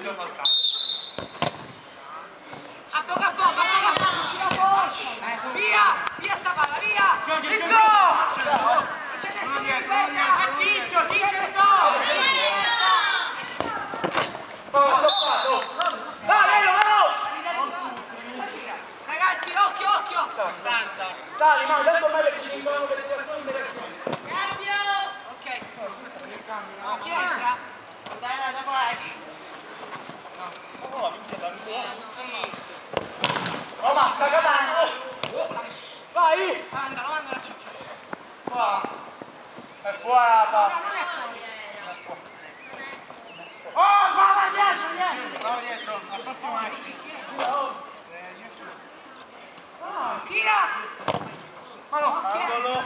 A poco a poco, ci la forza! Via! Via sta palla, via! Ciccio! Non c'è nessuno in difesa! Ciccio, Dai, ragazzi, occhio! Dai, ma adesso meglio che ci incontrano per le situazioni delle azioni. Cambio! Ok. Chi entra? Dai, dopo Roma, Cagatano! Vai! Mandala, Ciccio. Qua! È fuori la palla! Oh, va dietro! Al prossimo Tira! Ma no! Angolo!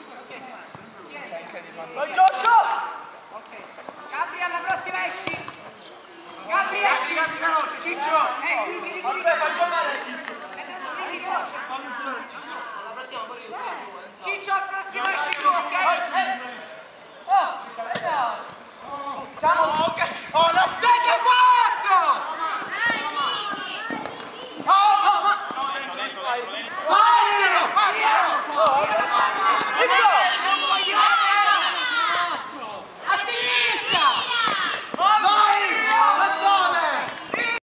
Vai Giorgio! Ok. Gabri, alla prossima esci! Gabri, veloce, Ciccio! Aspetta, giocare! Alla prossima pure io. Ciccio, al prossimo esci tu, ok? Oh! Siamo... Oh, no! Sai che fa?